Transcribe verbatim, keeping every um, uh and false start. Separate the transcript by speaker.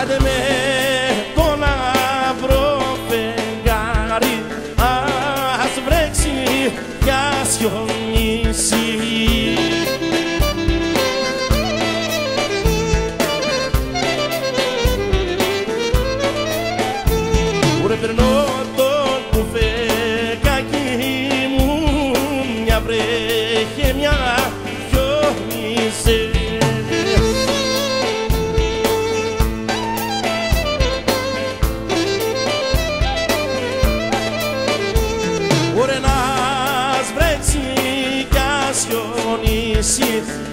Speaker 1: Άντε με το λαμπρό φεγγάρι, ας βρέξει κι ας χιονίσει. Ωρε περνώ το κουφεκάκι μου, μια βρέχε μια χιόνισε. Ωρε να σβρέξει κι ας χιονίσει,